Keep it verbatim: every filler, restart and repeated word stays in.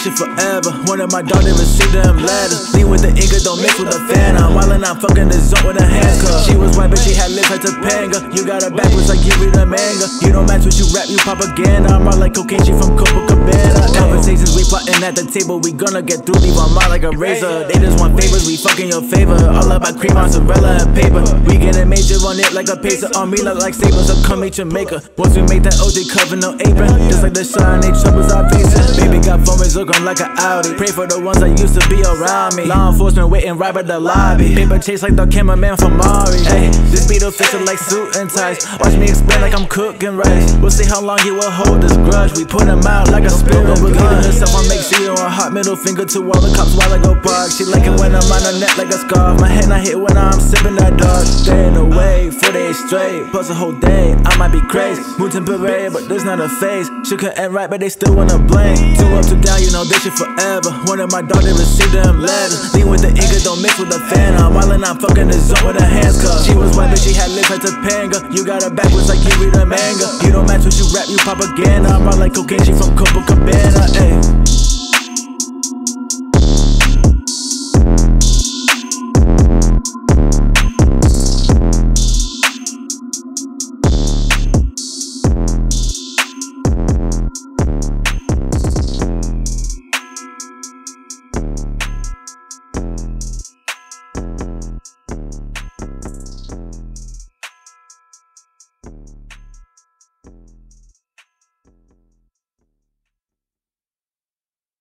this shit forever. One of my daughter received them letters. Lean with the ink, don't mix with the fan. I'm wildin', I'm fucking the zone with a handcuff. She was white, but she had lips like Topanga. You got her backwards like give me the manga. You don't match what you rap, you propaganda. I'm all like cocaine, she from Copacabana. Conversations we plotting at the table, we gonna get through, leave on mine like a razor. They just want favors, we fucking your favor. All about cream, mozzarella, and paper. We getting major on it like a pacer. On me look like sabers, so come meet your maker. Once we make that O J cover, no apron. Just like the shine, they troubles are facing. Baby got phones looking like an Audi. Pray for the ones that used to be around me. Law enforcement waiting right by the lobby. Paper chase like the cameraman from Mari. Hey, this beat official like suit and ties. Watch me explain like I'm cooking rice. We'll see how long you will hold this grudge. We put him out like a spill of gun. Herself, I make zero on hot middle finger to all the cops while I go park. She like it when I'm on her neck like a scarf. My head not hit when I'm sipping that dark. Staying away, four days straight, plus a whole day. I might be crazy, mood temporary, but there's not a phase. She could end right, but they still wanna blame. Two up, two down, you know this shit forever. One of my daughter received them letters. Lean with the ink, don't mix with the fan. I'm wildin', I'm fucking the zone with a handcuff. She was white, but she had lips like Topanga. You got her backwards like you read a manga. You don't match what you rap, you propaganda. I'm all like cocaine, she from Copacabana. Ayy.